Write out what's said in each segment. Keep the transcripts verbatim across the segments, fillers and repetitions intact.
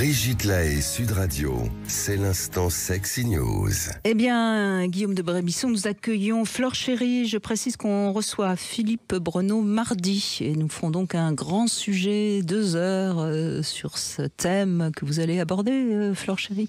Brigitte Lahaie, Sud Radio, c'est l'instant Sexy News. Eh bien, Guillaume de Brébisson, nous accueillons Flore Chéry. Je précise qu'on reçoit Philippe Breneau mardi et nous ferons donc un grand sujet, deux heures, euh, sur ce thème que vous allez aborder, euh, Flore Chéry.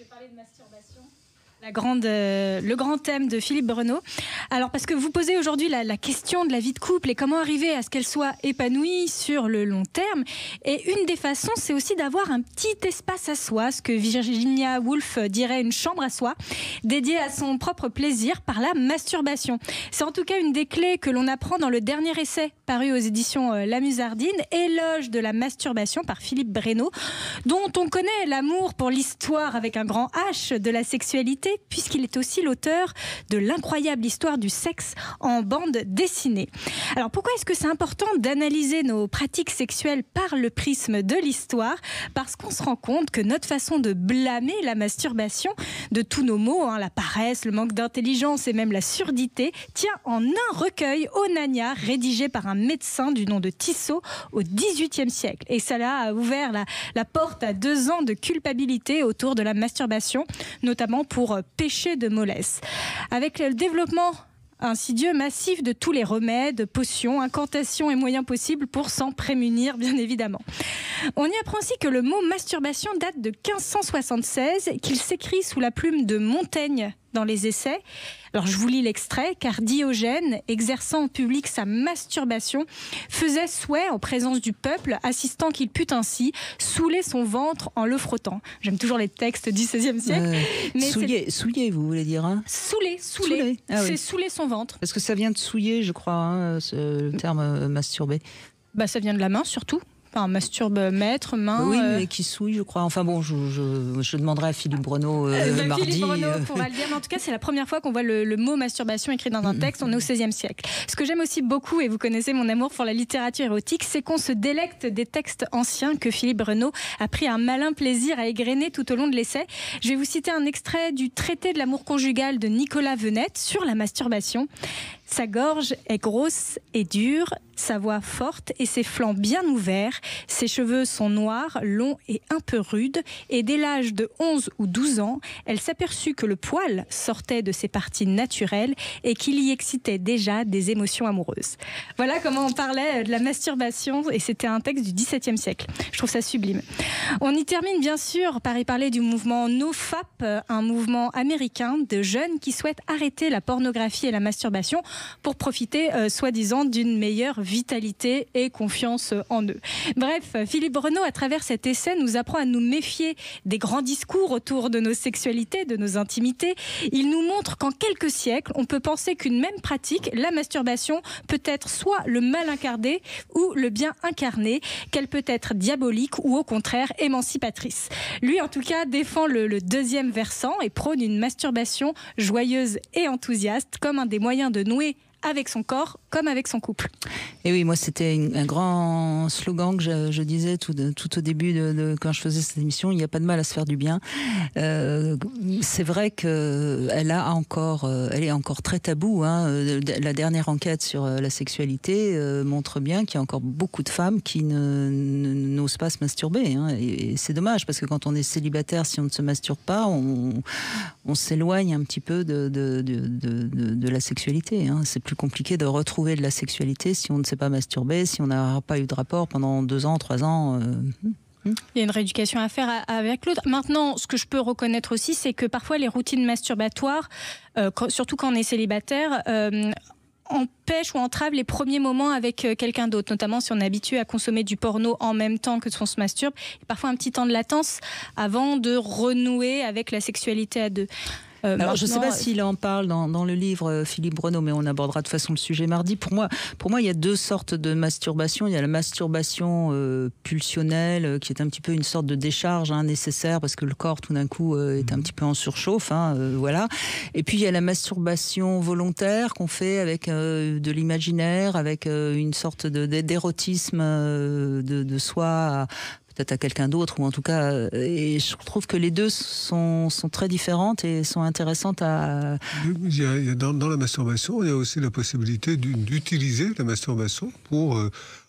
La grande, euh, le grand thème de Philippe Breneau. Alors, parce que vous posez aujourd'hui la, la question de la vie de couple et comment arriver à ce qu'elle soit épanouie sur le long terme. Et une des façons, c'est aussi d'avoir un petit espace à soi, ce que Virginia Woolf dirait une chambre à soi, dédiée à son propre plaisir par la masturbation. C'est en tout cas une des clés que l'on apprend dans le dernier essai paru aux éditions euh, La Musardine, Éloge de la masturbation par Philippe Breneau, dont on connaît l'amour pour l'histoire avec un grand H de la sexualité, puisqu'il est aussi l'auteur de l'incroyable histoire du sexe en bande dessinée. Alors pourquoi est-ce que c'est important d'analyser nos pratiques sexuelles par le prisme de l'histoire ? Parce qu'on se rend compte que notre façon de blâmer la masturbation, de tous nos maux, hein, la paresse, le manque d'intelligence et même la surdité, tient en un recueil, Onania, rédigé par un médecin du nom de Tissot au dix-huitième siècle. Et cela a ouvert la, la porte à deux ans de culpabilité autour de la masturbation, notamment pour péché de mollesse. Avec le développement insidieux, massif de tous les remèdes, potions, incantations et moyens possibles pour s'en prémunir, bien évidemment. On y apprend aussi que le mot masturbation date de quinze cent soixante-seize, qu'il s'écrit sous la plume de Montaigne dans les essais. Alors je vous lis l'extrait, car Diogène, exerçant en public sa masturbation, faisait souhait en présence du peuple, assistant qu'il pût ainsi saouler son ventre en le frottant. J'aime toujours les textes du seizième siècle. Euh, mais souiller, souiller, vous voulez dire hein Souler, souler. Souler. Ah oui. C'est saouler son ventre. Parce que ça vient de souiller, je crois, hein, ce, le terme euh, masturber. Bah, ça vient de la main surtout. Enfin, masturbe maître, main. Oui, euh... mais qui souille, je crois. Enfin bon, je, je, je demanderai à Philippe Breneau euh, bah, mardi. Philippe Breneau euh... pourra le dire, mais en tout cas, c'est la première fois qu'on voit le, le mot masturbation écrit dans un texte. On est au seizième siècle. Ce que j'aime aussi beaucoup, et vous connaissez mon amour pour la littérature érotique, c'est qu'on se délecte des textes anciens que Philippe Breneau a pris un malin plaisir à égrener tout au long de l'essai. Je vais vous citer un extrait du traité de l'amour conjugal de Nicolas Venette sur la masturbation. Sa gorge est grosse et dure, sa voix forte et ses flancs bien ouverts. Ses cheveux sont noirs, longs et un peu rudes. Et dès l'âge de onze ou douze ans, elle s'aperçut que le poil sortait de ses parties naturelles et qu'il y excitait déjà des émotions amoureuses. Voilà comment on parlait de la masturbation, et c'était un texte du dix-septième siècle. Je trouve ça sublime. On y termine bien sûr par y parler du mouvement NoFap, un mouvement américain de jeunes qui souhaitent arrêter la pornographie et la masturbation pour profiter, euh, soi-disant, d'une meilleure vitalité et confiance en eux. Bref, Philippe Breneau, à travers cet essai, nous apprend à nous méfier des grands discours autour de nos sexualités, de nos intimités. Il nous montre qu'en quelques siècles, on peut penser qu'une même pratique, la masturbation, peut être soit le mal incarné ou le bien incarné, qu'elle peut être diabolique ou au contraire émancipatrice. Lui, en tout cas, défend le, le deuxième versant et prône une masturbation joyeuse et enthousiaste comme un des moyens de nouer avec son corps comme avec son couple. Et oui, moi c'était une, un grand slogan que je, je disais tout, de, tout au début de, de, quand je faisais cette émission, il n'y a pas de mal à se faire du bien. Euh, c'est vrai qu'elle a encore, elle est encore très taboue. Hein. La dernière enquête sur la sexualité euh, montre bien qu'il y a encore beaucoup de femmes qui ne, ne, n'osent pas se masturber. Hein. Et, et c'est dommage parce que quand on est célibataire, si on ne se masturbe pas, on, on s'éloigne un petit peu de, de, de, de, de, de la sexualité. Hein. C'est plus compliqué de retrouver de la sexualité si on ne s'est pas masturbé, si on n'a pas eu de rapport pendant deux ans, trois ans. Euh... Il y a une rééducation à faire avec l'autre. Maintenant, ce que je peux reconnaître aussi, c'est que parfois les routines masturbatoires, euh, surtout quand on est célibataire, euh, empêchent ou entravent les premiers moments avec quelqu'un d'autre, notamment si on est habitué à consommer du porno en même temps que on se masturbe. Il y a parfois un petit temps de latence avant de renouer avec la sexualité à deux. Euh, Alors, je ne sais pas euh... s'il en parle dans, dans le livre euh, Philippe Breneau, mais on abordera de toute façon le sujet mardi. Pour moi, pour moi, il y a deux sortes de masturbation. Il y a la masturbation euh, pulsionnelle, euh, qui est un petit peu une sorte de décharge hein, nécessaire parce que le corps, tout d'un coup, euh, est un petit peu en surchauffe. Hein, euh, voilà. Et puis, il y a la masturbation volontaire qu'on fait avec euh, de l'imaginaire, avec euh, une sorte de, d'érotisme euh, de, de soi à, peut-être à quelqu'un d'autre, ou en tout cas, et je trouve que les deux sont, sont très différentes et sont intéressantes à... Il y a, il y a dans, dans la masturbation, il y a aussi la possibilité d'utiliser la masturbation pour, euh,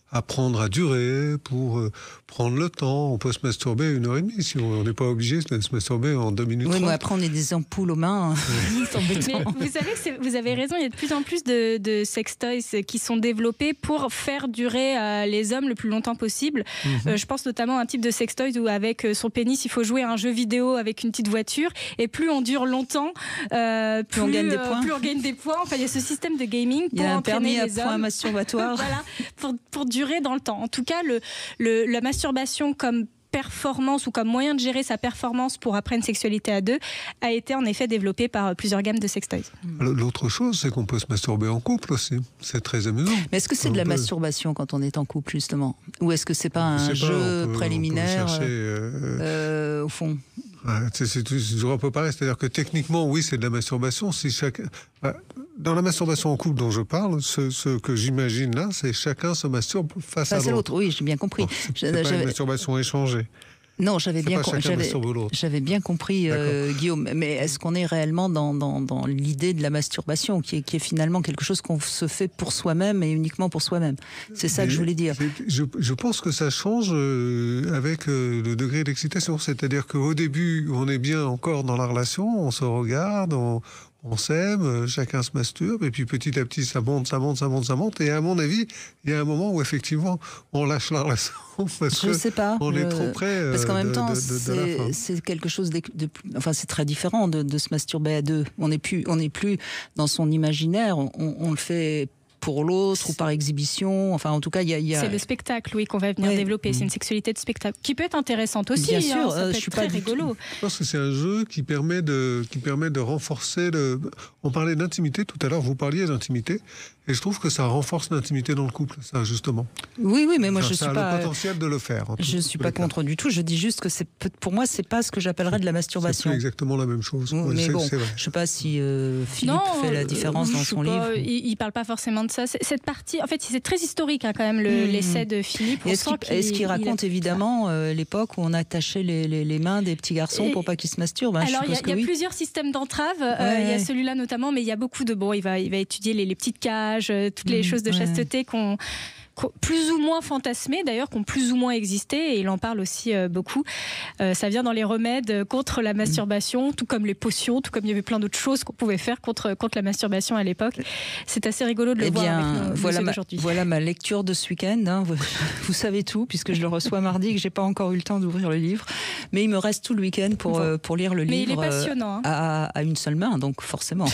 apprendre à durer, pour euh, prendre le temps. On peut se masturber une heure et demie, si on n'est pas obligé de se masturber en deux minutes. Oui, mais après on est des ampoules aux mains. C'est embêtant. Mais vous savez que c'est, vous avez raison, il y a de plus en plus de, de sextoys qui sont développés pour faire durer euh, les hommes le plus longtemps possible. Mm-hmm. Euh, je pense notamment à un type de sextoy où avec son pénis, il faut jouer à un jeu vidéo avec une petite voiture, et plus on dure longtemps, euh, plus, plus on gagne des points. Euh, plus on gagne des points. Enfin, il y a ce système de gaming pour entraîner les hommes. Il y a un permis à points masturbatoire. Voilà, pour, pour durer dans le temps. En tout cas, le, le, la masturbation comme performance ou comme moyen de gérer sa performance pour après une sexualité à deux a été en effet développée par plusieurs gammes de sextoys. L'autre chose, c'est qu'on peut se masturber en couple aussi. C'est très amusant. Mais est-ce que c'est on de la peut... masturbation quand on est en couple, justement? Ou est-ce que c'est pas un jeu pas, peut, préliminaire chercher, euh... Euh, au fond? C'est, c'est toujours un peu pareil, c'est-à-dire que techniquement, oui, c'est de la masturbation. Si chacun, dans la masturbation en couple dont je parle, ce, ce que j'imagine là, c'est chacun se masturbe face, face à l'autre. l'autre. Oui, j'ai bien compris. Bon, c'est c'est pas une masturbation échangée. Non, j'avais bien, com- j'avais, j'avais bien compris, euh, Guillaume. Mais est-ce qu'on est réellement dans, dans, dans l'idée de la masturbation, qui est, qui est finalement quelque chose qu'on se fait pour soi-même et uniquement pour soi-même? C'est ça mais, que je voulais dire. Je, je pense que ça change euh, avec euh, le degré d'excitation. C'est-à-dire qu'au début, on est bien encore dans la relation, on se regarde, on... On s'aime, chacun se masturbe, et puis petit à petit, ça monte, ça monte, ça monte, ça monte. Et à mon avis, il y a un moment où effectivement, on lâche la relation parce je que sais pas. on je... est trop près. Parce qu'en de, même temps, de, de, c'est, c'est quelque chose de, de, enfin, c'est très différent de, de se masturber à deux. On n'est plus, on n'est plus dans son imaginaire. On, on le fait pour l'autre ou par exhibition. Enfin, en tout cas, il y a, y a... C'est le spectacle, oui, qu'on va venir ouais. développer. C'est une sexualité de spectacle qui peut être intéressante aussi. Bien sûr, hein, ça euh, peut je être suis très pas rigolo. Je pense que c'est un jeu qui permet de, qui permet de renforcer le... On parlait d'intimité tout à l'heure, vous parliez d'intimité. Et je trouve que ça renforce l'intimité dans le couple, ça, justement. Oui, oui, mais moi, ça, je ça suis a pas... le potentiel de le faire. Je ne suis pas contre du tout. Je dis juste que c'est, pour moi, c'est pas ce que j'appellerais de la masturbation. C'est exactement la même chose. Oui, ouais, mais c'est, bon, c'est je sais pas si euh, Philippe non, fait la différence euh, dans son livre. Pas, il, il parle pas forcément de ça. Cette partie, en fait, c'est très historique hein, quand même, le, mmh. l'essai de Philippe. Est-ce qu'il, est-ce qu'il raconte il a... évidemment euh, l'époque où on attachait les, les, les mains des petits garçons Et... pour pas qu'ils se masturbent. Hein, Alors, il y a, y a oui. plusieurs systèmes d'entrave. Il ouais, euh, y a ouais. celui-là notamment, mais il y a beaucoup de... Bon, il va, il va étudier les, les petites cages, toutes les mmh, choses de ouais. chasteté qu'on... plus ou moins fantasmés d'ailleurs, qui ont plus ou moins existé, et il en parle aussi euh, beaucoup. Euh, ça vient dans les remèdes contre la masturbation, tout comme les potions, tout comme il y avait plein d'autres choses qu'on pouvait faire contre, contre la masturbation à l'époque. C'est assez rigolo de le eh voir bien, avec nos, voilà, nos ma, aujourd'hui. Voilà ma lecture de ce week-end. Hein. Vous, vous savez tout, puisque je le reçois mardi et que je n'ai pas encore eu le temps d'ouvrir le livre. Mais il me reste tout le week-end pour, bon. euh, pour lire le Mais livre il est passionnant, hein. à, à une seule main, donc forcément.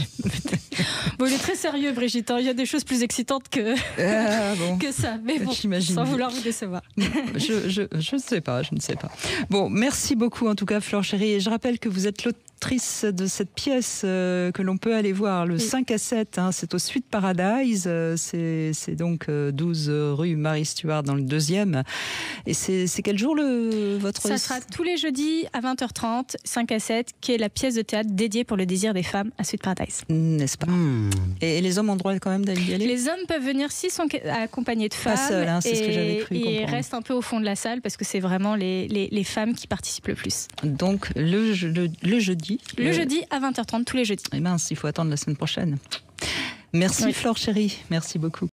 Bon, il est très sérieux, Brigitte. Il y a des choses plus excitantes que, ah, bon. que ça. Mais bon, j'imagine. Sans vouloir vous décevoir. je, je, je ne sais pas, je ne sais pas. Bon, merci beaucoup en tout cas, Flore Chéri. Et je rappelle que vous êtes l'autrice de cette pièce euh, que l'on peut aller voir, le oui. cinq à sept. Hein, c'est au Suite Paradise. Euh, c'est, c'est donc euh, douze rue Marie-Stuart dans le deuxième. Et c'est, c'est quel jour le, votre... Ça sera tous les jeudis à vingt heures trente, cinq à sept, qui est la pièce de théâtre dédiée pour le désir des femmes à Suite Paradise. N'est-ce pas mmh. et, et les hommes ont le droit quand même d'y aller? Les hommes peuvent venir s'ils sont accompagnés de femmes. Pas seuls, hein, c'est et, ce que j'avais cru comprendre. Et restent un peu au fond de la salle parce que c'est vraiment les, les, les femmes qui participent le plus. Donc le, le, le jeudi Le, le jeudi à vingt heures trente, tous les jeudis. Eh mince, il faut attendre la semaine prochaine. Merci oui. Flore Chéri, merci beaucoup.